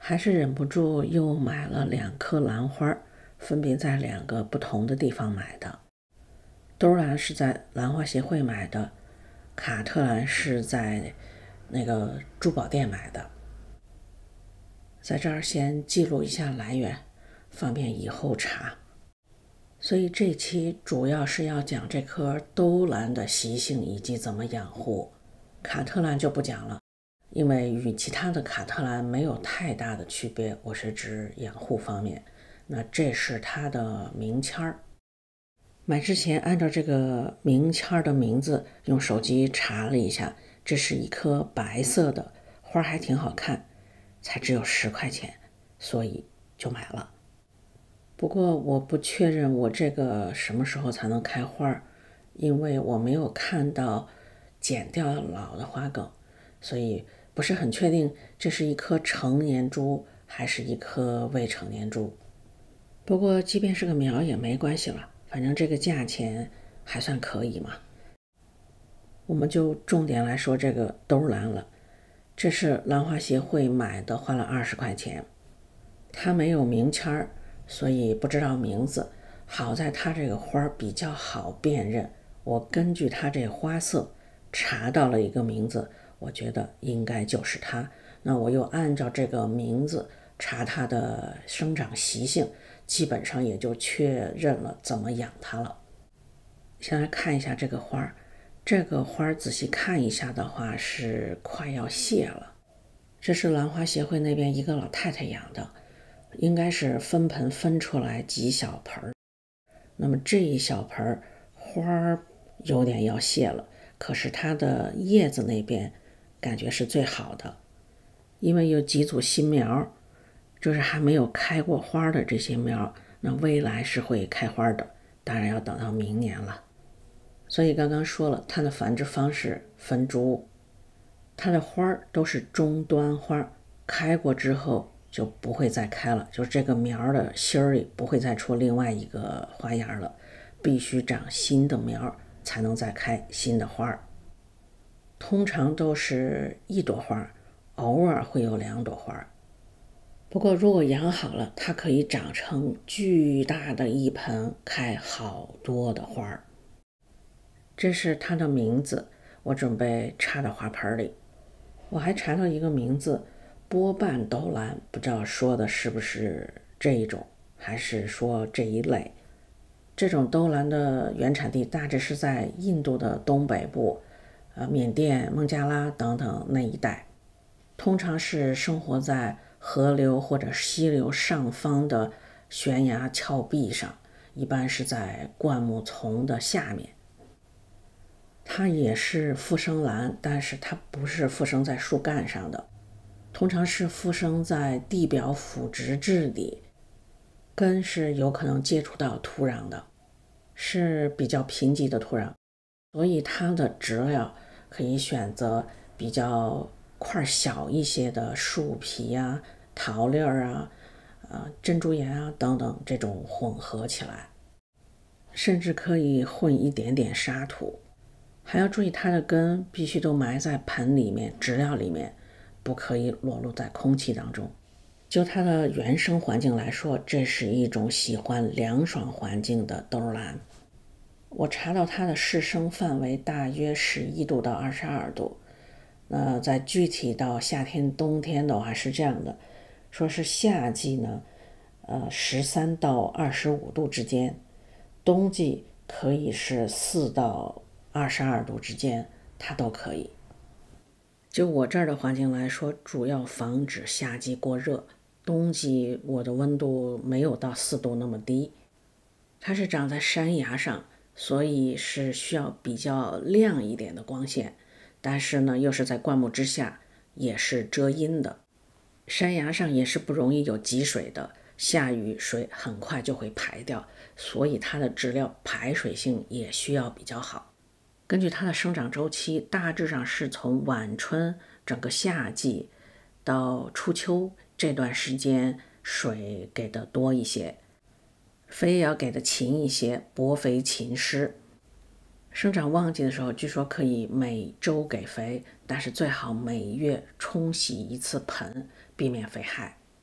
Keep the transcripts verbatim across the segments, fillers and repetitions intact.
还是忍不住又买了两颗兰花，分别在两个不同的地方买的。兜兰是在兰花协会买的，卡特兰是在那个珠宝店买的。在这儿先记录一下来源，方便以后查。所以这期主要是要讲这颗兜兰的习性以及怎么养护，卡特兰就不讲了，因为与其他的卡特兰没有太大的区别，我是指养护方面。那这是它的名签儿，买之前按照这个名签的名字用手机查了一下，这是一颗白色的，花还挺好看，才只有十块钱，所以就买了。不过我不确认我这个什么时候才能开花，因为我没有看到剪掉老的花梗，所以不是很确定这是一颗成年株还是一颗未成年株。不过即便是个苗也没关系了，反正这个价钱还算可以嘛。我们就重点来说这个兜兰了，这是兰花协会买的，花了二十块钱。它没有名签儿，所以不知道名字。好在它这个花比较好辨认，我根据它这花色查到了一个名字，我觉得应该就是它。那我又按照这个名字查它的生长习性，基本上也就确认了怎么养它了。先来看一下这个花，这个花仔细看一下的话是快要谢了。这是兰花协会那边一个老太太养的，应该是分盆分出来几小盆。那么这一小盆花有点要谢了，可是它的叶子那边感觉是最好的，因为有几组新苗，就是还没有开过花的这些苗，那未来是会开花的，当然要等到明年了。所以刚刚说了，它的繁殖方式分株，它的花都是中端花，开过之后就不会再开了，就是这个苗的芯儿里不会再出另外一个花芽了，必须长新的苗才能再开新的花。通常都是一朵花，偶尔会有两朵花。不过如果养好了，它可以长成巨大的一盆，开好多的花。这是它的名字，我准备插到花盆里。我还查到一个名字，波半兜兰，不知道说的是不是这一种，还是说这一类。这种兜兰的原产地大致是在印度的东北部，呃，缅甸、孟加拉等等那一带，通常是生活在河流或者溪流上方的悬崖峭壁上，一般是在灌木丛的下面。它也是附生兰，但是它不是附生在树干上的，通常是附生在地表腐殖质里，根是有可能接触到土壤的，是比较贫瘠的土壤，所以它的植料可以选择比较块小一些的树皮啊、桃粒儿啊、呃、珍珠岩啊等等，这种混合起来，甚至可以混一点点沙土。还要注意它的根必须都埋在盆里面、植料里面，不可以裸露在空气当中。就它的原生环境来说，这是一种喜欢凉爽环境的兜兰。我查到它的适生范围大约十一度到二十二度。那在具体到夏天、冬天的话是这样的，说是夏季呢，呃，十三到二十五度之间，冬季可以是四到二十二度之间，它都可以。就我这儿的环境来说，主要防止夏季过热，冬季我的温度没有到四度那么低。它是长在山崖上，所以是需要比较亮一点的光线，但是呢又是在灌木之下，也是遮阴的。山崖上也是不容易有积水的，下雨水很快就会排掉，所以它的植料排水性也需要比较好。根据它的生长周期，大致上是从晚春整个夏季到初秋这段时间水给的多一些，肥也要给的勤一些，薄肥勤施。生长旺季的时候，据说可以每周给肥，但是最好每月冲洗一次盆，避免肥害。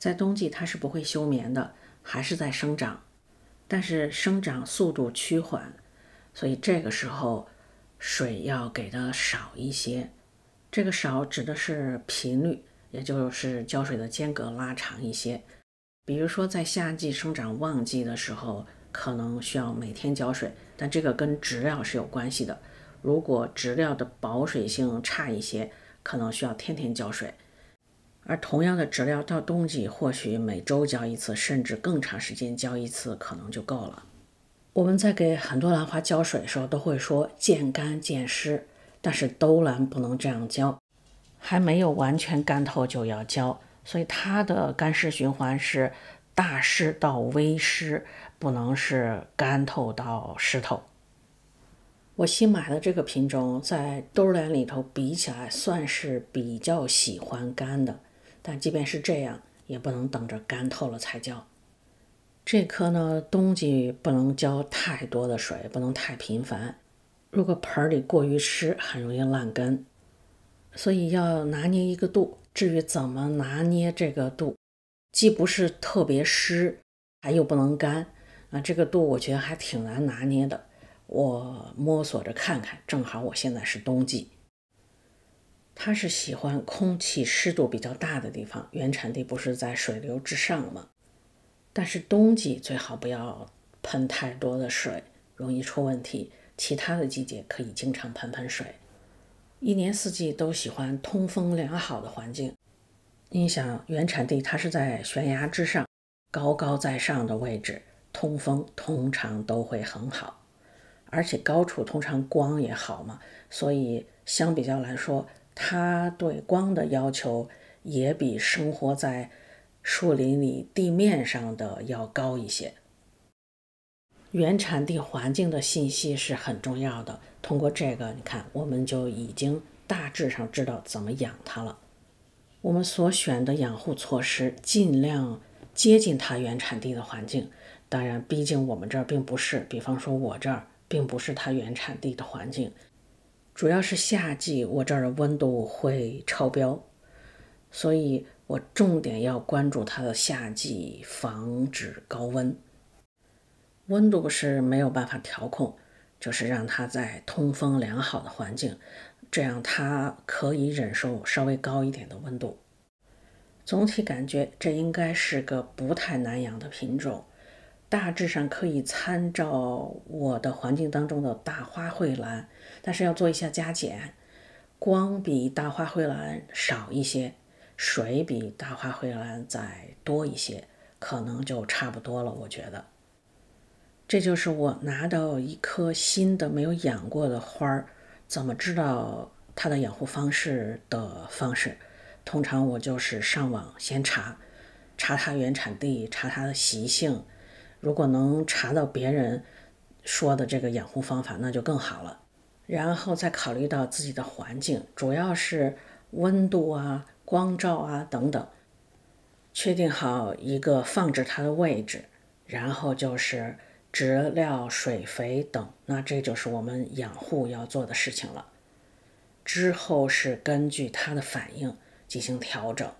在冬季它是不会休眠的，还是在生长，但是生长速度趋缓，所以这个时候水要给的少一些。这个少指的是频率，也就是浇水的间隔拉长一些。比如说在夏季生长旺季的时候，可能需要每天浇水，但这个跟植料是有关系的。如果植料的保水性差一些，可能需要天天浇水。而同样的植料到冬季或许每周浇一次，甚至更长时间浇一次可能就够了。我们在给很多兰花浇水的时候都会说见干见湿，但是兜兰不能这样浇，还没有完全干透就要浇，所以它的干湿循环是大湿到微湿，不能是干透到湿透。我新买的这个品种在兜兰里头比起来算是比较喜欢干的，但即便是这样也不能等着干透了才浇。这棵呢，冬季不能浇太多的水，不能太频繁，如果盆里过于湿很容易烂根，所以要拿捏一个度。至于怎么拿捏这个度，既不是特别湿，还又不能干啊，这个度我觉得还挺难拿捏的。我摸索着看看，正好我现在是冬季。它是喜欢空气湿度比较大的地方，原产地不是在水流之上吗？但是冬季最好不要喷太多的水，容易出问题。其他的季节可以经常喷喷水。一年四季都喜欢通风良好的环境。你想，原产地它是在悬崖之上，高高在上的位置，通风通常都会很好。而且高处通常光也好嘛，所以相比较来说，它对光的要求也比生活在树林里地面上的要高一些。原产地环境的信息是很重要的，通过这个你看我们就已经大致上知道怎么养它了。我们所选的养护措施尽量接近它原产地的环境，当然毕竟我们这儿并不是，比方说我这儿并不是它原产地的环境，主要是夏季我这儿的温度会超标，所以我重点要关注它的夏季，防止高温。温度是没有办法调控，就是让它在通风良好的环境，这样它可以忍受稍微高一点的温度。总体感觉这应该是个不太难养的品种，大致上可以参照我的环境当中的大花蕙兰，但是要做一下加减，光比大花蕙兰少一些，水比大花蕙兰再多一些，可能就差不多了，我觉得。这就是我拿到一棵新的没有养过的花儿，怎么知道它的养护方式的方式。通常我就是上网先查，查它原产地，查它的习性。如果能查到别人说的这个养护方法，那就更好了。然后再考虑到自己的环境，主要是温度啊、光照啊等等，确定好一个放置它的位置，然后就是植料、水肥等，那这就是我们养护要做的事情了。之后是根据它的反应进行调整，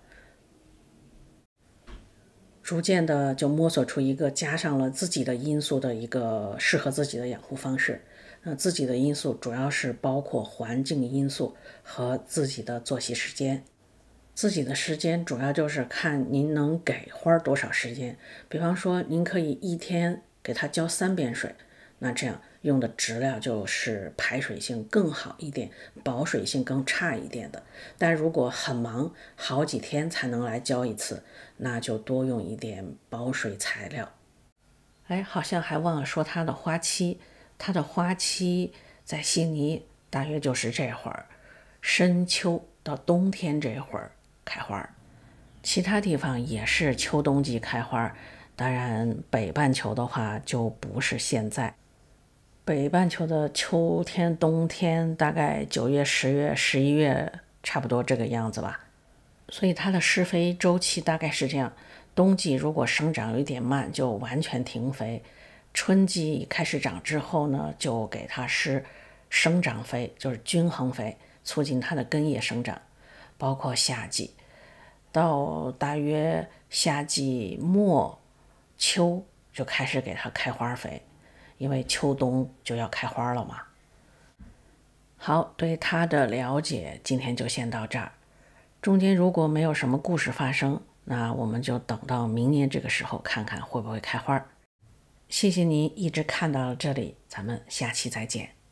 逐渐的就摸索出一个加上了自己的因素的一个适合自己的养护方式。那自己的因素主要是包括环境因素和自己的作息时间。自己的时间主要就是看您能给花多少时间，比方说您可以一天给它浇三遍水，那这样用的植料就是排水性更好一点，保水性更差一点的。但如果很忙，好几天才能来浇一次，那就多用一点保水材料。哎，好像还忘了说它的花期，它的花期在悉尼大约就是这会儿，深秋到冬天这会儿开花，其他地方也是秋冬季开花，当然北半球的话就不是现在。北半球的秋天、冬天大概九月、十月、十一月，差不多这个样子吧。所以它的施肥周期大概是这样：冬季如果生长有一点慢，就完全停肥；春季开始长之后呢，就给它施生长肥，就是均衡肥，促进它的根叶生长。包括夏季，到大约夏季末秋就开始给它开花肥，因为秋冬就要开花了嘛。好，对它的了解今天就先到这儿。中间如果没有什么故事发生，那我们就等到明年这个时候看看会不会开花。谢谢您一直看到了这里，咱们下期再见。